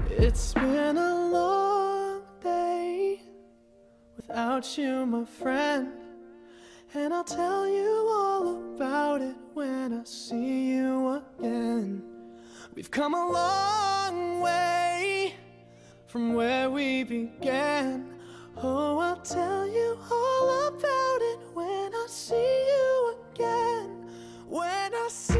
It's been a long day without you, my friend, and I'll tell you all about it when I see you again. We've come a long way from where we began. Oh, I'll tell you all about it when I see you again. When I see